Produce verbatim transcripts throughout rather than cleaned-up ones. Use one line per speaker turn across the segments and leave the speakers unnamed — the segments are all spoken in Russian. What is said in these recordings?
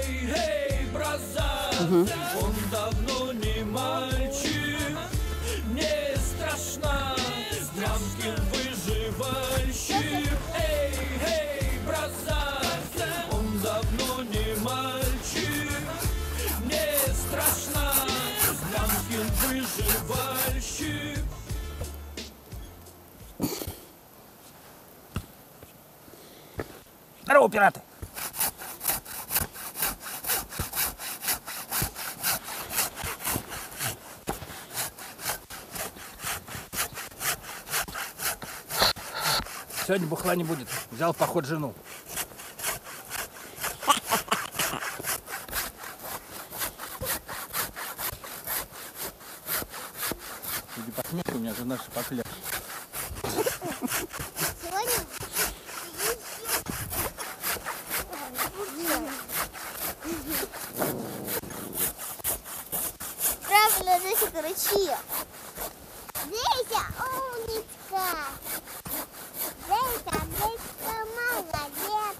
Эй, эй, браза, угу. Он давно не мальчик, не страшно, Нямкин выживальщик. Эй, эй, браза, он давно не мальчик, не страшно, Нямкин выживальщик.
Здорово, пираты! Сегодня бухла не будет. Взял в поход жену. Иди по смеху, у меня жена шипокля.
Правильно, Зайчик, рычи. Зайча, умничка. Зайча, Зайчка, молодец.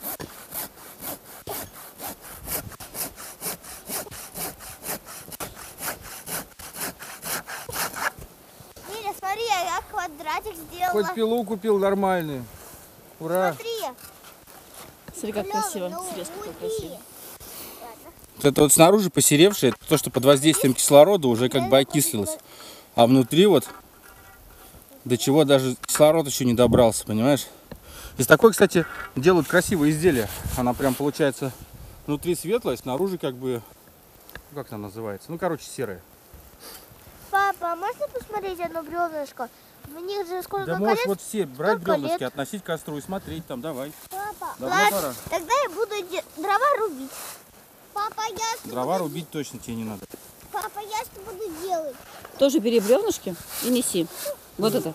Миля, смотри, я квадратик сделала.
Хоть пилу купил нормальную. Ура!
Смотри.
Смотри, как красиво. Срез какой красивый.
Это вот снаружи посеревшее, то, что под воздействием кислорода уже как бы окислилось. А внутри вот, до чего даже кислород еще не добрался, понимаешь? Из такой, кстати, делают красивое изделие. Она прям получается внутри светлая, снаружи как бы, как она называется? Ну, короче, серая.
Папа, а можно посмотреть одно бревнышко? В них же сколько
Да
колец?
можешь вот все брать
Сколько
бревнышки,
лет?
относить к костру и смотреть там, давай.
Папа,
Давно
ладно,
пора.
тогда я буду де- дрова рубить. Папа, я что
Дрова
буду...
рубить точно тебе не надо.
Папа, я что буду делать?
Тоже бери бревнышки и неси. Вот это.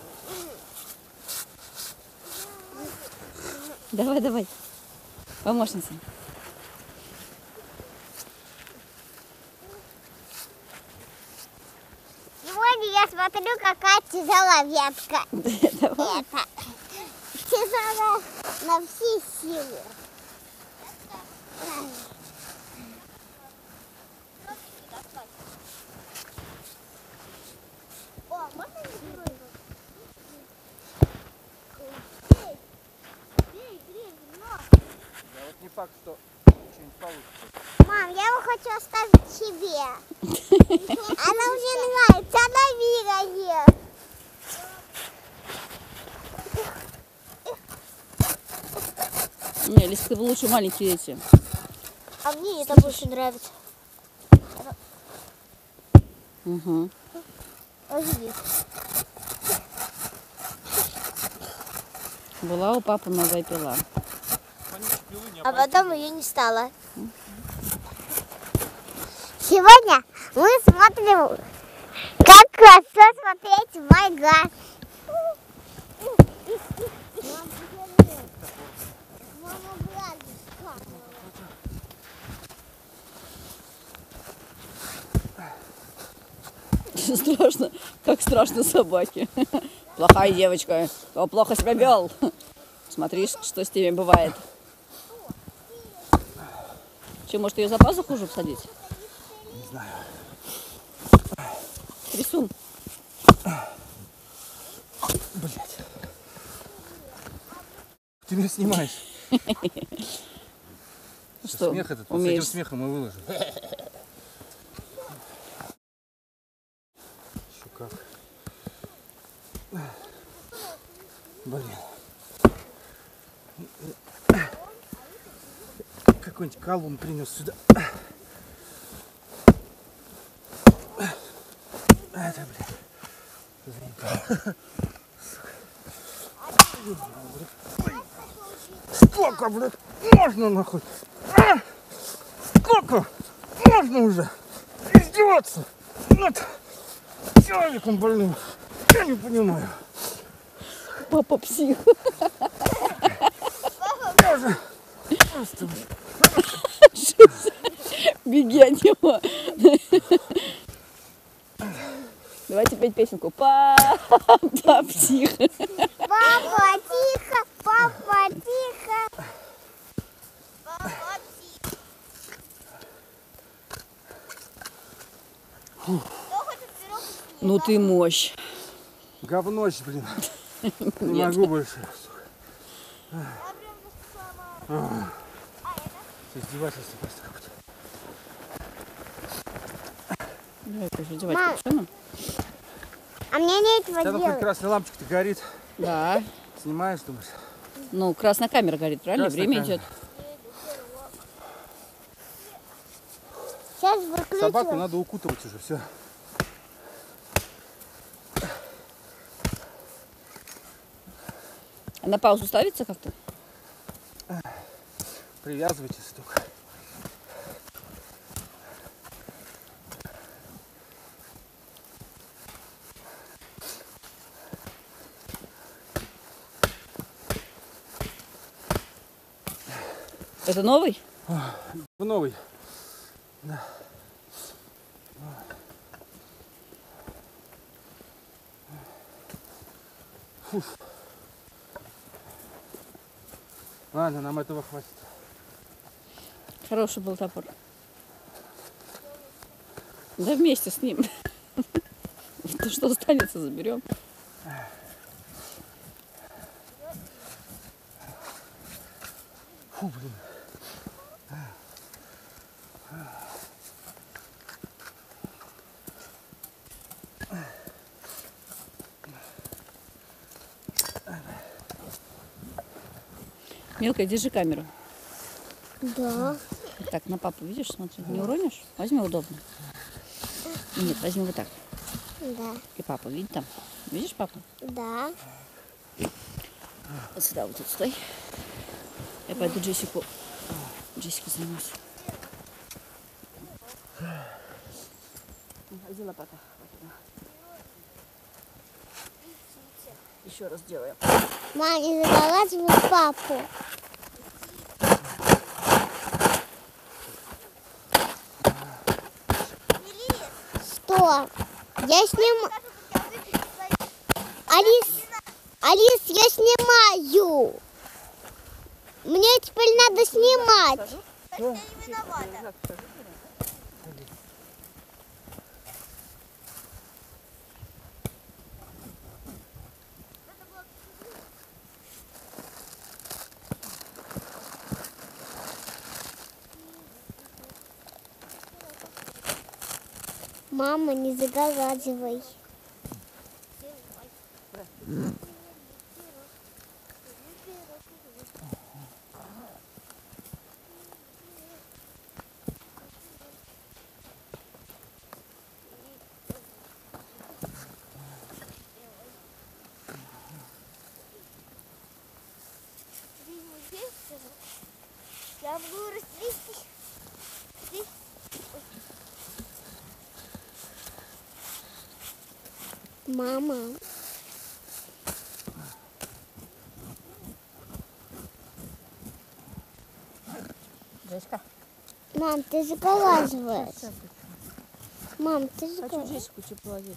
Давай, давай. Помощница.
Сегодня я смотрю, какая тяжелая ветка.
Давай.
Это тяжелая на все силы. О, можно не его? Бей, бей, бей, но.
Я вот не факт, что что-нибудь получится.
Мам, я его хочу оставить себе. Она мне нравится, она бегает.
Не, Лиска, лучше маленькие эти.
А мне это больше нравится.
Угу.
Возьми.
Была у папы новая пила.
А потом ее не стало. Сегодня мы смотрим, как хорошо смотреть в Майгаз.
Страшно, как страшно собаке. Плохая девочка, кто плохо себя вел. Смотри, что с теми бывает. Че, может ее за пазуху уже посадить?
Не знаю.
Трясун.
Блять. Ты меня снимаешь.
Что,
Смех этот, вот с
умеешь?
этим смехом мы выложим. Еще как. Блин. Какой-нибудь колун принес сюда. Это, блин. Сколько, блядь, можно нахуй? А? Сколько можно уже издеваться над человеком больным? Я не понимаю.
Папа псих.
Я уже просто...
Беги от него. Давайте петь песенку. Папа псих.
Папа, тихо, папа, тихо. Папа, тихо.
Ну ты мощь.
Говнощ, блин. Не могу больше. Издевательство просто какое-то.
Давай, издевать
Мам.
кувшином.
А мне нечего
Сейчас хоть
делать.
красная лампочка-то горит.
Да.
Снимаешь, думаешь?
Ну, красная камера горит, правильно?
Красная
Время
камера.
идет.
Сейчас выключу.
Собаку надо укутывать уже, все.
А на паузу ставится как-то?
Привязывайтесь только.
Это новый?
Новый. Да. Фуф. Ладно, нам этого хватит.
Хороший был топор. Да вместе с ним. То, что останется, заберем.
Фу, блин.
Мелкая, держи камеру.
Да.
Так, на папу, видишь, смотри, не уронишь? Возьми удобно. Нет, возьми вот так.
Да.
И папа, видишь там? Видишь папу?
Да.
Вот сюда вот тут стой. Я пойду Джессику. Джессику займусь. Иди лопата. Еще раз делаем.
Мама, не заворачивай папу. Что? Я снимаю. Алис, Алис, я снимаю. Мне теперь надо снимать. Мама, не загораживай. Я буду растрясти. Мама.
Джессика.
Мам, ты загораживаешь. Мам, ты
Хочу
загораживаешь.
Джессику чуть положить.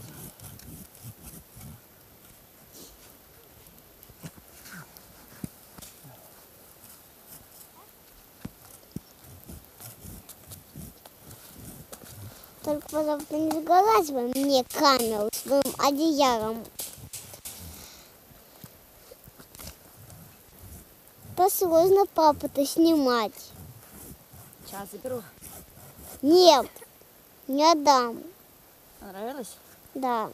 Только, пожалуйста, не загораживай мне камеру своим одеялом. Посложно папу-то снимать.
Сейчас заберу.
Нет, не отдам.
Понравилось?
Да.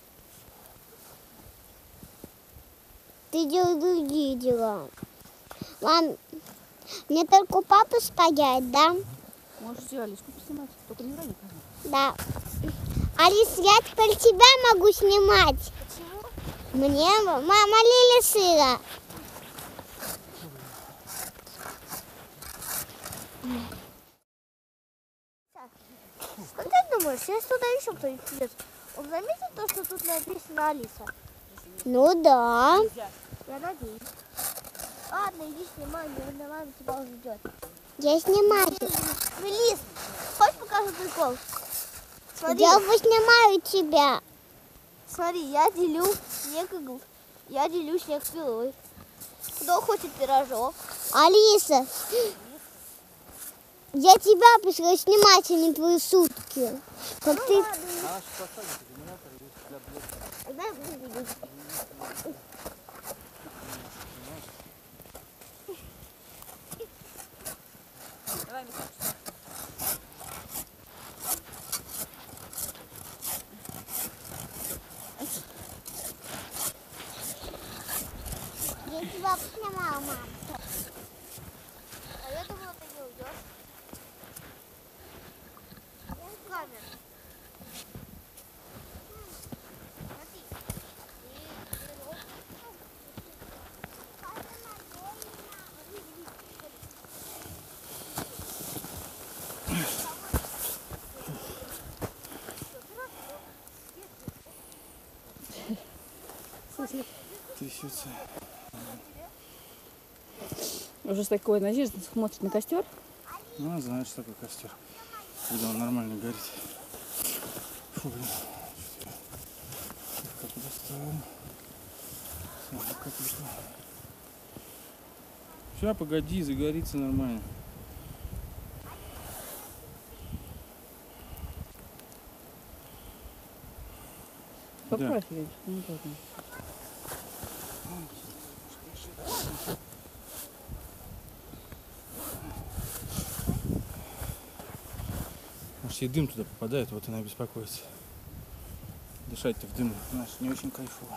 Ты делай другие дела. Мам, мне только у папы стоять, да?
Можешь сделать Алиску поснимать. Только не рони камеру.
Да. Алис, я теперь тебя могу снимать.
Почему?
Мне мама Лили сыра.
Что ты думаешь, если туда еще кто-нибудь придет, он заметит то, что тут написано Алиса?
Ну да.
Я надеюсь. Ладно, иди снимай, наверное, мама тебя уже ждет.
Я снимаю.
Лиз, хочешь покажу прикол? Смотри,
Я снимаю тебя.
смотри, я делю снег игл. Я делю снег пилой. Кто хочет пирожок?
Алиса. Я тебя пришла снимать, а не твои шутки. Как ты... Тогда я буду видеть.
Давай, Михаил.
Я тебя снимала, мам.
А я думала, ты не уйдешь. Камера.
Трясется.
Уже с такой надеждой смотрит на костер.
Ну, знаешь, что такое костер. Когда он нормально горит. Фу, блин. Как достал. Как пришло. Сейчас, погоди, загорится нормально.
Поправь ее. Ну, да, да.
Может, и дым туда попадает, вот она беспокоится. Дышать-то в дыму, знаешь, не очень кайфово.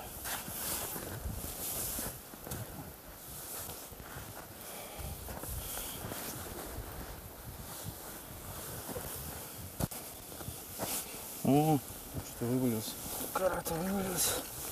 О, что вывалился. Карата вывалился.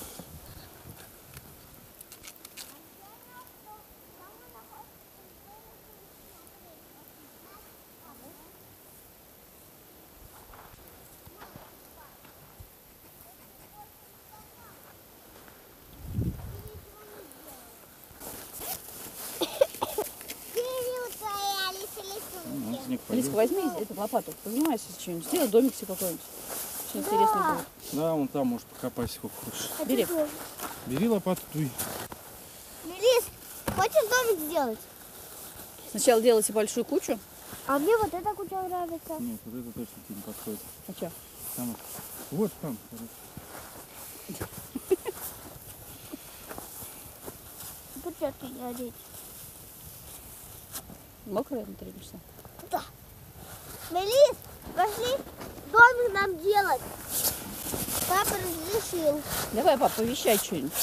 Ну, снег
Лизка,
пойдет.
возьми эту лопату, позанимайся что-нибудь, сделай домик себе какой-нибудь. Очень интересно будет.
Да, вон там может покопать сколько хочешь.
Бери.
Бери лопату, дуй.
Мелис, хочешь домик сделать?
Сначала делайте большую кучу.
А мне вот эта куча нравится.
Нет, вот это точно тебе не подходит.
А что?
Там, вот там, короче.
Почему ты не одеть?
Мокрая внутри пришла.
Мелис, пошли домик нам делать. Папа разрешил.
Давай, пап, повещай что-нибудь.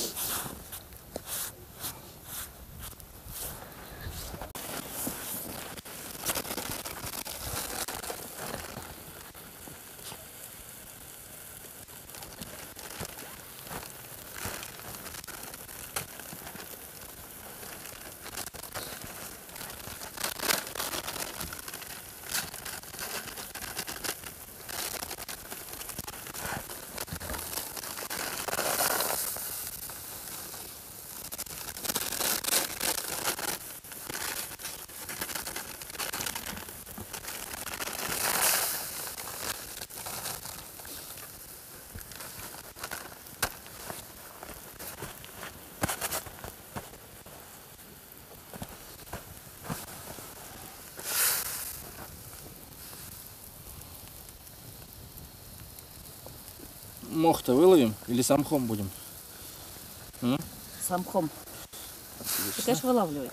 Мох-то выловим или самхом будем? М?
Самхом. Ты, конечно, вылавливай.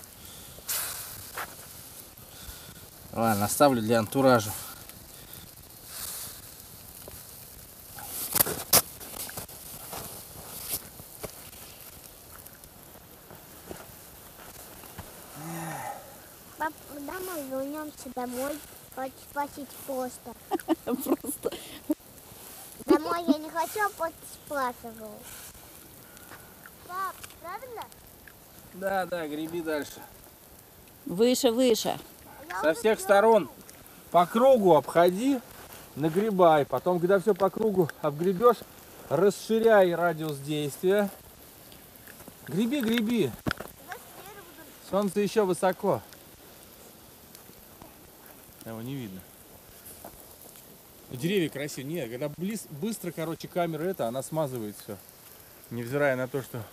Ладно, оставлю для антуража.
Пап, когда мы вернемся домой, хочу спросить просто.
Просто.
Домой я не хочу, а просто спрашиваю. Пап, правильно?
Да, да, греби дальше.
Выше, выше.
Я
Со
уже
всех
делаю.
сторон по кругу обходи, нагребай. Потом, когда все по кругу обгребешь, расширяй радиус действия. Греби, греби. Солнце еще высоко. Его не видно. Но деревья красивые. Нет, когда близ, быстро, короче, камера это, она смазывает все. Невзирая на то, что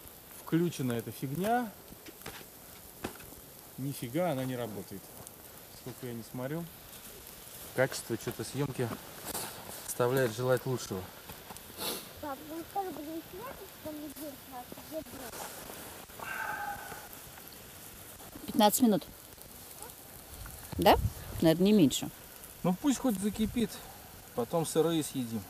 включена эта фигня, нифига она не работает. Сколько я не смотрю, качество что-то съемки оставляет желать лучшего.
Пап, ну что, будем снять, что мы здесь, а где брат?
пятнадцать минут. Да? Наверное, не меньше.
Ну пусть хоть закипит, потом сырые съедим.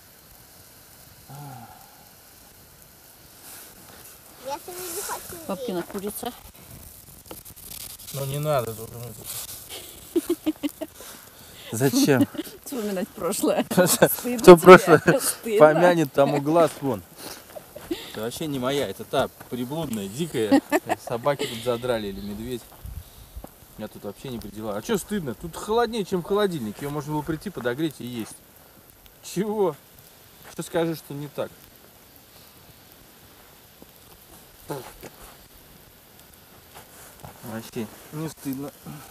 Если вы не хотите
Папкина курица.
Ну не надо тут. Зачем?
Вспоминать прошлое.
Кто
Стыдно
прошлое
тебе, стыдно.
помянет, тому глаз вон. Это вообще не моя, это та приблудная, дикая. Собаки тут задрали или медведь. Я тут вообще не при делах. А что стыдно? Тут холоднее, чем в холодильнике. Ее можно было прийти, подогреть и есть. Чего? Что скажешь, что не так? Вообще не стыдно.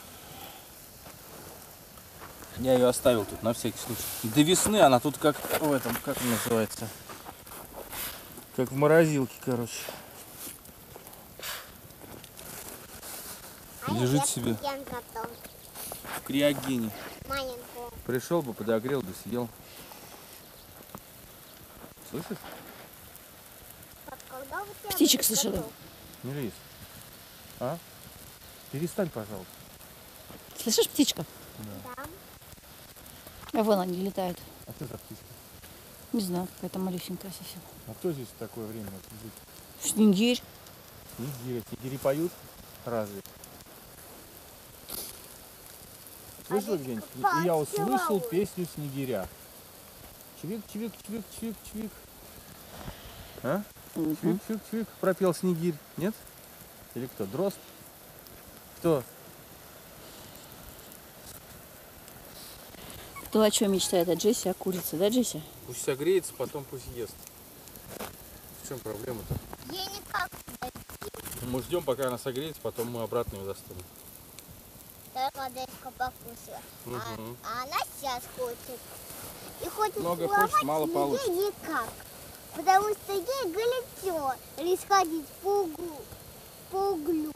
Я ее оставил тут на всякий случай. До весны она тут как в этом, как он называется? Как в морозилке, короче.
А
Лежит
я
себе.
студент готов.
В криогене.
Маленькую.
Пришел бы, подогрел бы, съел. Слышишь?
Пап, когда у тебя
Птичек
будет
слышала?
готов?
Не лезь. А? Перестань, пожалуйста.
Слышишь, птичка?
Да.
А вон они летают.
А что за птичка?
Не знаю, какая-то малюсенькая совсем.
А кто здесь в такое время может быть?
Снегирь.
Снегири. Снегири поют? Разве? Слышал где-нибудь? И я услышал песню снегиря. Чвик, чвик, чвик, чвик, чвик. А?
Мгм.
Чвик, чвик, чвик. Пропел снегирь. Нет? Или кто? Дрозд? Кто?
Кто о чем мечтает? О Джесси, о курице, да, Джесси?
Пусть согреется, потом пусть ест. В чем проблема-то?
Я никак
Мы ждем, пока она согреется, потом мы обратно ее достанем.
только дочка покушала. А,
Мгм.
а она сейчас хочет. И хочет
Много
сломать
хочет, мало
мне
получит.
никак. Потому что ей горячо расходить по углу. По углу.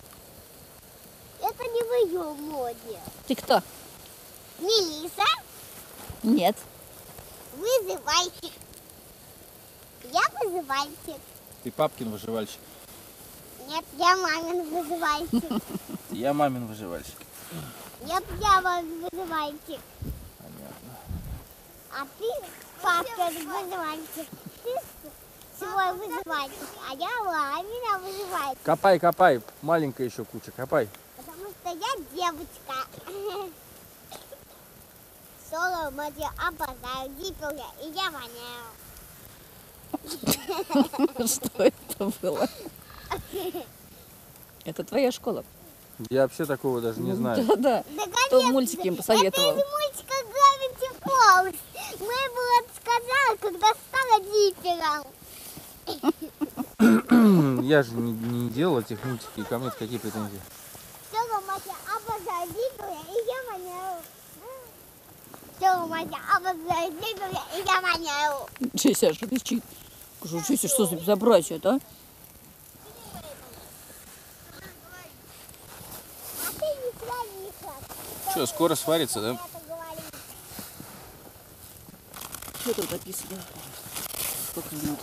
Это не в ее моде.
Ты кто?
Мелисса,
Нет.
вызывайте. Я вызывайте.
Ты папкин выживальщик.
Нет, я мамин вызывайте.
Я мамин выживальщик.
Нет, я вам вызывайте.
Понятно.
А ты папин вызывайте. Ты свой вызывайте. А я мамина вызывайте.
Копай, копай. Маленькая еще куча. Копай.
Потому что я девочка. Соло, мать, обожаю, дипел я, и я воняю.
Что это было? Это твоя школа?
Я вообще такого даже не знаю.
Да, да.
Да,
Кто в
конечно,
мультике им
это
посоветовал?
из мультика Gravity Falls. Мой брат сказал, когда стала дипером.
Я же не, не делал этих мультики. Ко мне какие претензии?
Соло, мать, обожаю, дипел я, и я воняю. Соло, мать, обожаю, дипел я, и я воняю.
Джесси аж кричит. Скажу, Джесси, что за безобразие-то, а?
А ты не славиха.
Что, скоро сварится, да?
Это говорит.
Что тут описано? Сколько минут?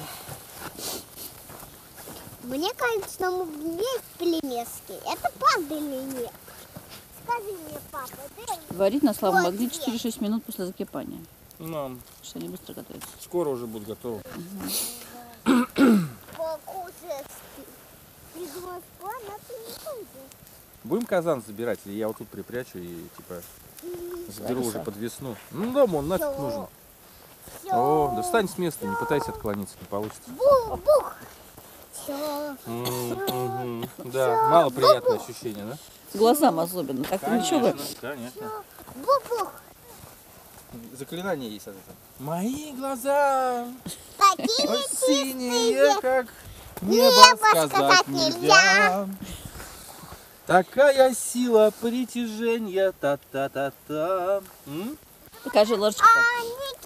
Мне кажется, мы есть пельмешки. Это правда или нет? Скажи мне, папа, ты
Варить на слабом
Вот
огне
где.
четыре-шесть минут после закипания.
Ну,
Что они быстро готовятся.
скоро уже будут готовы.
покушаешь? Придумал план, но ты не будешь.
Будем казан забирать, или я вот тут припрячу и типа заберу
Хорошо.
уже под весну. Ну дома он нафиг
Всё.
нужен.
Все.
О, да встань с места, не пытайся отклониться, не получится.
Бух, бух. Все.
М, мгм. Да, мало приятное ощущение, да?
Глазам особенно. Так ничего бы.
конечно.
Бух-бух.
Заклинание есть от этого. Мои глаза
Такие
ой, синие, как
Небо
небо,
сказать
сказать
нельзя.
нельзя. Такая сила притяжения, та-та-та-та. М?
Покажи ложечку.
А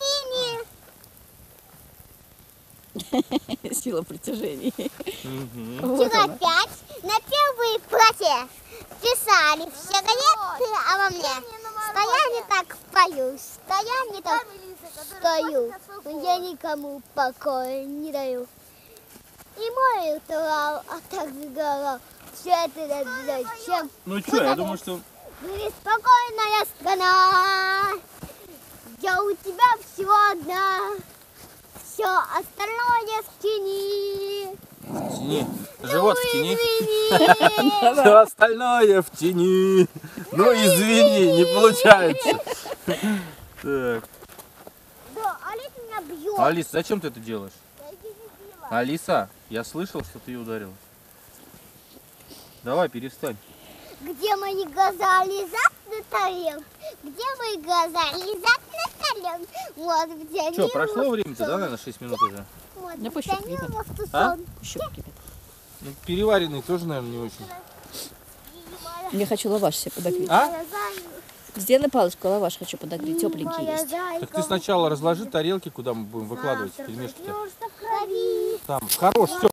не
Сила притяжения.
Мгм.
Вот
Вчера
она.
опять на первой платье. писали все газеты обо мне, что я не так пою, что я не так стою, но я никому покоя не даю. И мою траву, а так сгорал, все это зачем?
Ну что, я думаю, что...
Беспокойная страна, я у тебя все одна, все остальное в тени.
В тени. Живот в тени.
Извини.
Все остальное в тени. Ну извини, не получается. Так.
Да, Алиса меня бьет.
Алиса, зачем ты это делаешь?
Я ее не била.
Алиса, я слышал, что ты ее ударила. Давай, перестань.
Где мои глаза лежат на тарелке? Где мои глаза лежат на тарелке? Вот где
Что,
они
прошло
вот
время-то, да, наверное, шесть минут уже?
Вот
Да пусть
где они
кипит.
вот тут
А?
сон.
Еще покипит.
Ну, переваренный тоже, наверное, не очень.
Я хочу лаваш себе подогреть.
А?
Моя зайка,
Сделай палочку, лаваш хочу подогреть, тепленький
моя
есть.
зайка,
Так ты сначала разложи тарелки, куда мы будем выкладывать
завтра
пельмешки.
проснешься в крови.
Там, хорош, все.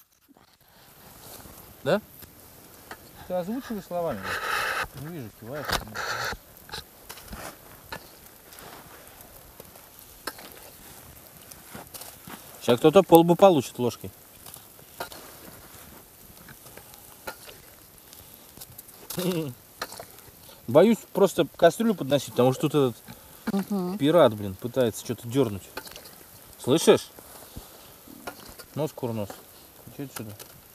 Да? Ты озвучиваешь словами? Не вижу, киваешь. Сейчас кто-то полбу получит ложкой. Боюсь просто кастрюлю подносить, потому что тут этот
Угу.
пират, блин, пытается что-то дернуть. Слышишь? Нос курнос. Иди отсюда.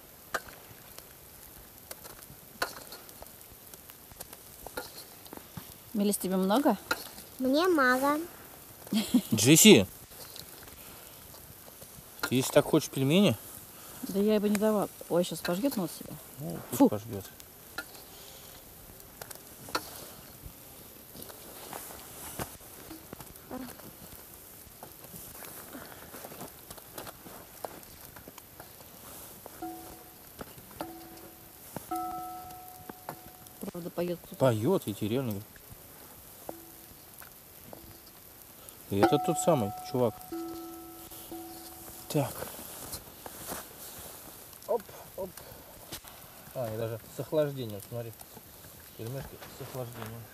Мелис, тебе много?
Мне мало.
Джесси, ты если так хочешь пельмени,
Да я бы не давала. Ой, сейчас пожгет нос себя.
ну, пусть
Фу.
пожгет.
Правда, поет тут.
Поет, я тебе реально говорю. И это тот самый чувак. Так. Оп, оп. А, и даже с охлаждением, смотри. Пельмешки с охлаждением.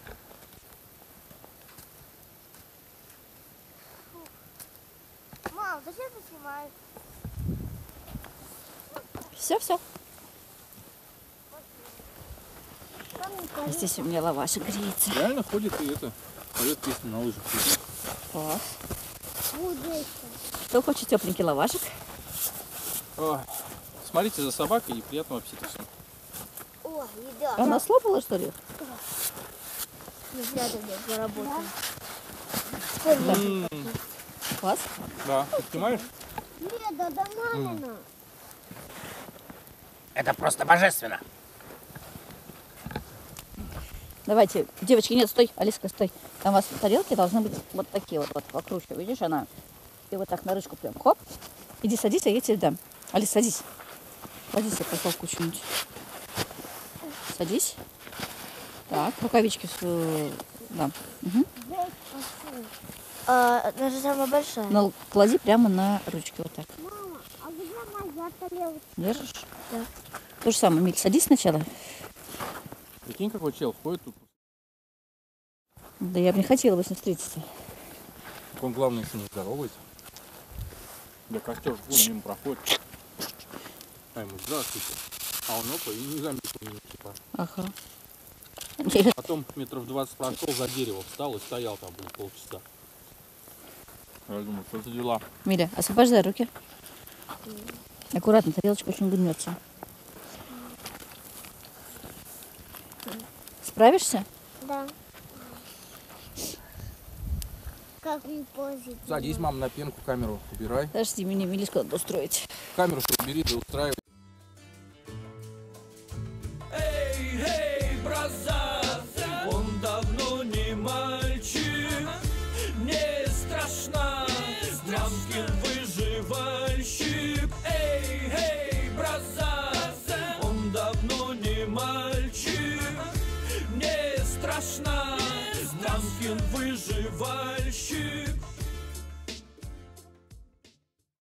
Мам, зачем ты снимаешь?
Все, все. Здесь у меня лавашик греется.
Реально ходит и это, поет песню на лыжах.
Класс.
Будет.
Кто хочет тепленький лавашик?
Ой. Смотрите за собакой и приятного аппетита всем.
О, еда.
Она слопала, что ли?
Не зря ты мне заработал.
М,
Класс.
Да, ты снимаешь?
Еда, да мамина.
Это просто божественно.
Давайте, девочки, нет, стой, Алиска, стой. Там у вас тарелки должны быть вот такие вот, вот вокруг. Видишь, она. И вот так на ручку прям, хоп. Иди садись, а я тебе дам. Алис, садись. Садись, я поставку что-нибудь. Садись. Так, рукавички все дам. Угу.
А, наша самая большая.
Ну, клади прямо на ручки вот так.
Мама, а где моя тарелка?
Держишь?
Да.
То же самое, Миль, садись сначала.
Прикинь, какой чел ходит тут.
Да я бы не хотела бы с ним встретиться.
Он, главное, еще не здоровается. Да костер вон мимо проходит. А ему здравствуйте. А он опа и не заметил меня, типа.
Ага.
Потом метров двадцать прошел, за дерево встал и стоял там блин, полчаса. Я думаю, что за дела?
Миля, освобождай руки. Аккуратно, тарелочка очень гнется. Справишься?
Да. Как мне позже.
Садись, мам, на пенку, камеру убирай.
Подожди, мне Милишку надо устроить.
Камеру что убери, да устраивай.
Эй, эй, браза, он давно не мальчик, не страшно, Мямкин выживальщик. Эй, эй, браза, он давно не мальчик, не страшно, Мямкин выживальщик.